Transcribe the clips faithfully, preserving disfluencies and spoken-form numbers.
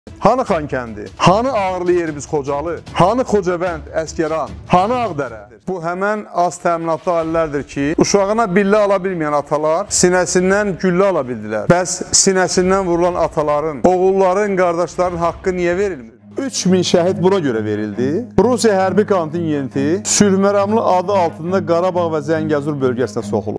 Hanı Xankəndi? Hanı ağırlı yerimiz Xocalı? Hanı Xocavənd, Əsgəran? Hanı Ağdərə? Bu həmən az təminatlı ailələrdir ki, uşağına billə ala bilməyən atalar sinəsindən güllə ala bildilər. Bəs sinəsindən vurulan ataların, oğulların, qardaşların haqqı niyə verilmir? üç min şəhid buna görə verildi. Rusiya hərbi kontingenti Sülhməramlı adı altında Qarabağ və Zəngəzur bölgəsinə soxulub.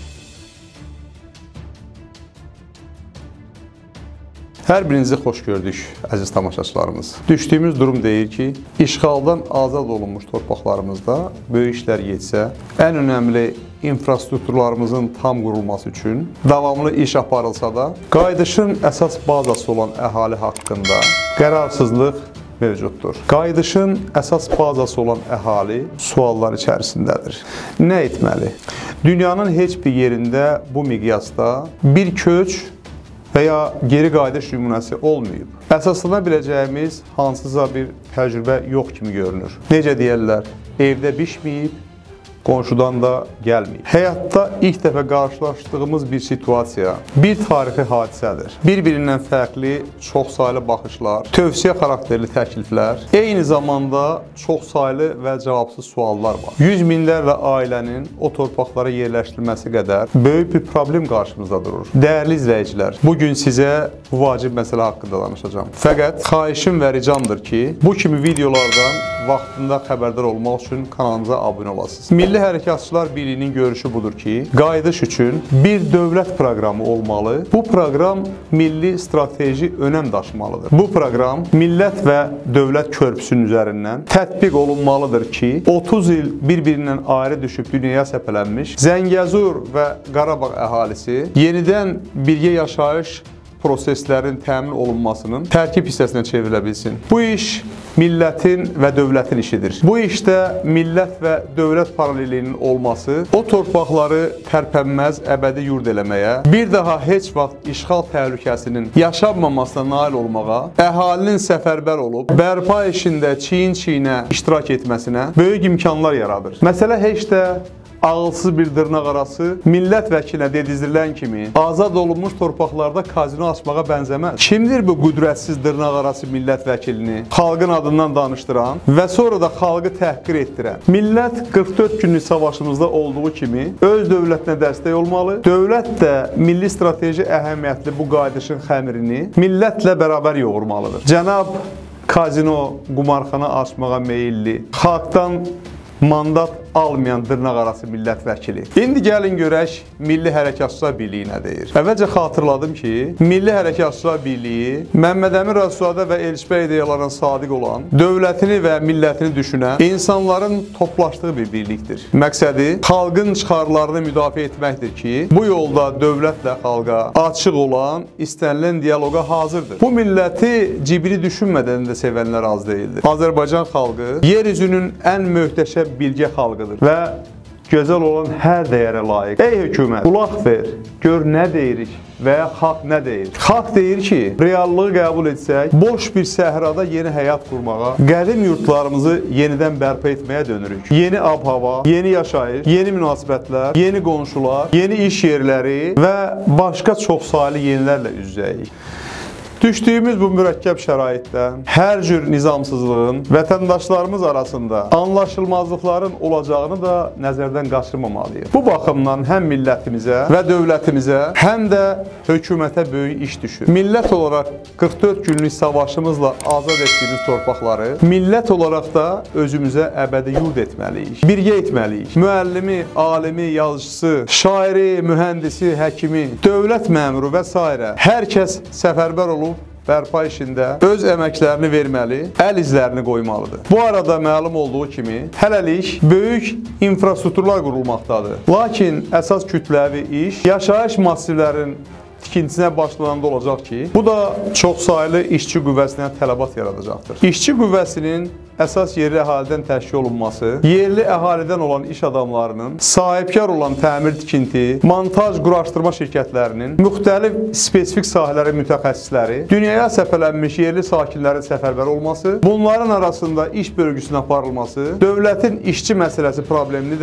Hər birinizi xoş gördük, əziz tamaşaçılarımız. Düşdüyümüz durum deyir ki, işğaldan azad olunmuş torpaqlarımızda böyük işlər getsə, ən önəmli infrastrukturlarımızın tam qurulması üçün davamlı iş aparılsa da, qayıdışın əsas bazası olan əhali haqqında qərarsızlıq mövcuddur. Qayıdışın əsas bazası olan əhali suallar içərisindədir. Nə etməli? Dünyanın heç bir yerində bu miqyasda bir köç və ya geri qayıdış nümunəsi olmayıb. Əsaslana biləcəyimiz hansısa bir təcrübə yox kimi görünür. Necə deyərlər, evdə bişməyib, qonşudan da gəlməyib. Həyatda ilk dəfə qarşılaşdığımız bir situasiya, bir tarixi hadisədir. Bir-birindən fərqli, çox saylı baxışlar, tövsiyə xarakterli təkliflər, eyni zamanda çox saylı və cavabsız suallar var. Yüz minlərlə ailənin o torpaqlara yerləşdirilməsi qədər böyük bir problem qarşımızda durur. Dəyərli izləyicilər, bugün sizə bu vacib məsələ haqqında danışacağım. Fəqət xahişim və ricamdır ki, bu kimi videolardan vaxtında xəbərdar olmaq üçün kanalımıza abunə olasınız. Milli Hərəkatçılar Birliyinin görüşü budur ki, qayıdış üçün bir dövlət proqramı olmalı. Bu proqram milli strateji önəm daşımalıdır. Bu proqram millət və dövlət körpüsünün üzərindən tətbiq olunmalıdır ki, otuz il bir-birindən ayrı düşüb dünyaya səpələnmiş Zəngəzur və Qarabağ əhalisi yenidən birgə yaşayış proseslərin təmin olunmasının tərkib hissəsinə çevrilə bilsin. Bu iş millətin və dövlətin işidir. Bu işdə millət və dövlət paralelliyinin olması o torpaqları tərpənməz əbədi yurd eləməyə, bir daha heç vaxt işğal təhlükəsinin yaşanmamasına nail olmağa, əhalinin səfərbər olub, bərpa işində çiyin-çiyinə iştirak etməsinə böyük imkanlar yaradır. Məsələ heç də ağılsız bir dırnaq arası millət vəkilinə dedizdirilən kimi azad olunmuş torpaqlarda kazino açmağa bənzəməz. Kimdir bu qüdrətsiz dırnaq arası millət vəkilini xalqın adından danışdıran və sonra da xalqı təhqir etdirən? Millət qırx dörd günlük savaşımızda olduğu kimi öz dövlətinə dəstək olmalı. Dövlət də milli strateji əhəmiyyətli bu qayıdışın xəmirini millətlə bərabər yoğurmalıdır. Cənab kazino, qumarxana açmağa meyilli, xalqdan mandat almayan dırnaq arası millət vəkili. İndi gəlin görək Milli Hərəkatçılar Birliyi nə deyir. Əvvəlcə xatırladım ki, Milli Hərəkatçılar Birliyi Məmməd Əmin Rəsuluzadə və Elçibəy ideyalarına sadiq olan, dövlətini və millətini düşünən insanların toplaşdığı bir birlikdir. Məqsədi xalqın çıxarlarını müdafiə etməkdir ki, bu yolda dövlətlə xalqa açıq olan, istənilən diyaloqa hazırdır. Bu milləti cibri düşünmədən də sevənlər az deyildir. Azərbaycan xalqı yer üzünün ən möhtəşəm bilgə xalqıdır və gözəl olan hər dəyərə layiq. Ey hökumət, qulaq ver, gör nə deyirik və ya xalq nə deyir? Xalq deyir ki, reallığı qəbul etsək, boş bir səhrada yeni həyat qurmağa, qədim yurtlarımızı yenidən bərpa etməyə dönürük. Yeni ab-hava, yeni yaşayış, yeni münasibətlər, yeni qonşular, yeni iş yerləri və başqa çox saylı yenilərlə üz-üzəyik. Düşdüyümüz bu mürəkkəb şəraitdə hər cür nizamsızlığın vətəndaşlarımız arasında anlaşılmazlıqların olacağını da nəzərdən qaçırmamalıyıq. Bu baxımdan həm millətimizə və dövlətimizə, həm də hökumətə böyük iş düşür. Millət olaraq qırx dörd günlük savaşımızla azad etdiyimiz torpaqları millət olaraq da özümüzə əbədi yurd etməliyik. Birgə etməliyik. Müəllimi, alimi, yazıcısı, şairi, mühəndisi, həkimi, dövlət məmuru və s. hər kəs səfərbər olub bərpa işində öz əməklərini verməli, əl izlərini qoymalıdır. Bu arada məlum olduğu kimi, hələlik böyük infrastrukturlar qurulmaqdadır. Lakin əsas kütləvi iş yaşayış massivlərin tikintisinə başlananda olacaq ki, bu da çox saylı işçi qüvvəsinə tələbat yaradacaqdır. İşçi qüvvəsinin əsas yerli əhalidən təşkil olunması, yerli əhalidən olan iş adamlarının, sahibkar olan təmir tikinti, montaj quraşdırma şirkətlərinin, müxtəlif spesifik sahələrin mütəxəssisləri, dünyaya səfələnmiş yerli sakinlərin səfərbər olması, bunların arasında iş bölgüsünün aparılması, dövlətin işçi məsələsi problemini də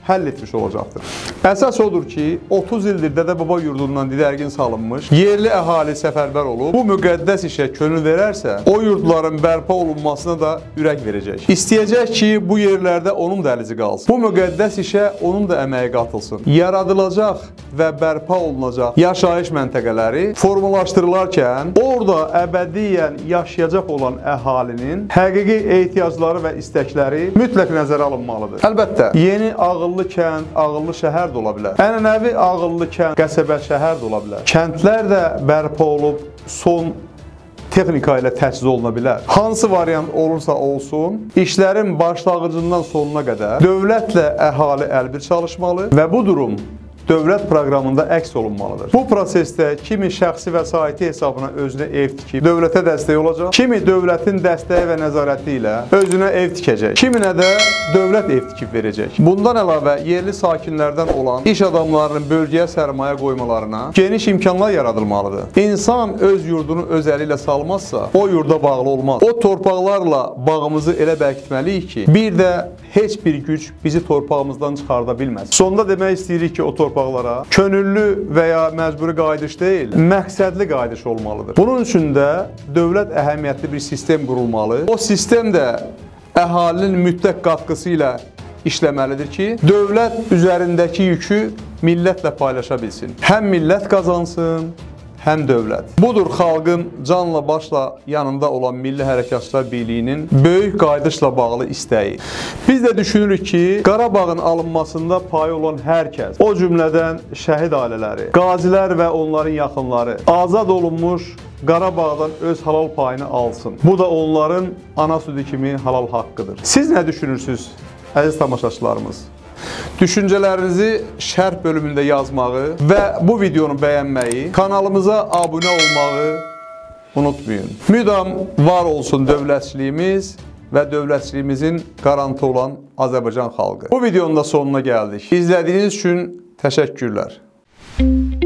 həll etmiş olacaqdır. Əsas odur ki, otuz ildir dədə-baba yurdundan didərgin salınmış, yerli əhali səfərbər olub, bu müqəddəs işə könül verərsə, o yurdların bərpa olunmasına da ürək verəcək. İstəyəcək ki, bu yerlərdə onun da əlizi qalsın. Bu müqəddəs işə onun da əməyi qatılsın. Yaradılacaq və bərpa olunacaq yaşayış məntəqələri formalaşdırılarkən, orada əbədiyyən yaşayacaq olan əhalinin həqiqi ehtiyacları və istəkləri mütləq nəzərə alınmalıdır. Əlbəttə, yeni ağıllı kənd, ağıllı şəhər də ola bilər. Ənənəvi ağıllı kənd, qəsəbə şəhər də ola bilər. Kəndlər də bərpa olub son texnika ilə təchiz oluna bilər. Hansı variant olursa olsun, işlərin başlanğıcından sonuna qədər dövlətlə əhali əlbir çalışmalı və bu durum dövlət proqramında əks olunmalıdır. Bu prosesdə kimi şəxsi vəsaiti hesabına özünə ev tikib dövlətə dəstək olacaq, kimi dövlətin dəstəyi və nəzarəti ilə özünə ev tikəcək, kiminə də dövlət ev tikib verəcək. Bundan əlavə yerli sakinlərdən olan iş adamlarının bölgəyə sərmayə qoymalarına geniş imkanlar yaradılmalıdır. İnsan öz yurdunu öz əli ilə salmazsa, o yurda bağlı olmaz. O torpaqlarla bağımızı elə bərkitməliyik ki, bir də heç bir güc bizi torpağımızdan çıxarda bilməz. Sonda demək istəyirik ki, o torpaqlar torpaqlara könüllü və ya məcburi qayıdış deyil, məqsədli qayıdış olmalıdır. Bunun üçün də dövlət əhəmiyyətli bir sistem qurulmalı. O sistem də əhalinin mütləq qatqısı ilə işləməlidir ki, dövlət üzərindəki yükü millətlə paylaşa bilsin. Həm millət qazansın, həm dövlət. Budur xalqın canla başla yanında olan Milli Hərəkatçılar Birliyinin böyük qayıdışla bağlı istəyi. Biz də düşünürük ki, Qarabağın alınmasında payı olan hər kəs, o cümlədən şəhid ailələri, qazilər və onların yaxınları azad olunmuş Qarabağdan öz halal payını alsın. Bu da onların ana südü kimi halal haqqıdır. Siz nə düşünürsünüz, əziz tamaşaçılarımız? Düşüncələrinizi şərh bölümündə yazmağı və bu videonu bəyənməyi, kanalımıza abunə olmağı unutmayın. Müdam var olsun dövlətçiliyimiz və dövlətçiliyimizin qarantı olan Azərbaycan xalqı. Bu videonun da sonuna gəldik. İzlədiyiniz üçün təşəkkürlər.